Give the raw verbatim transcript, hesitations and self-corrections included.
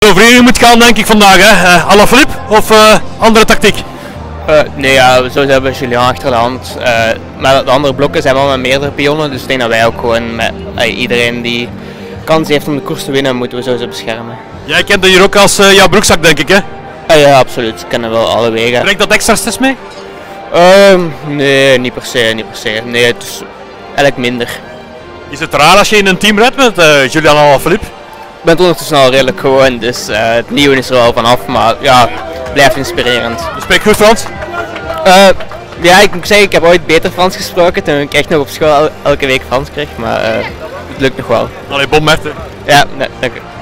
De overwinning moet gaan denk ik vandaag, hè? Uh, Alaphilippe of uh, andere tactiek? Uh, nee, ja, sowieso hebben we Julian achter de hand. Uh, maar de andere blokken zijn wel met meerdere pionnen, dus ik denk dat wij ook gewoon met uh, iedereen die kans heeft om de koers te winnen, moeten we sowieso beschermen. Jij kent dat hier ook als uh, jouw broekzak denk ik, hè? Uh, ja, absoluut. Ik ken er wel alle wegen. Brengt dat extra stress mee? Uh, nee, niet per se, niet per se. Nee, het is eigenlijk minder. Is het raar als je in een team rijdt met uh, Julian Alaphilippe? Ik ben het ondertussen al redelijk gewoon, dus uh, het nieuwe is er wel vanaf, maar ja, blijft inspirerend. Je spreekt goed Frans? Uh, ja, ik moet zeggen, ik heb ooit beter Frans gesproken toen ik echt nog op school el elke week Frans kreeg, maar uh, het lukt nog wel. Allee, bon met. Ja, nee, dank u.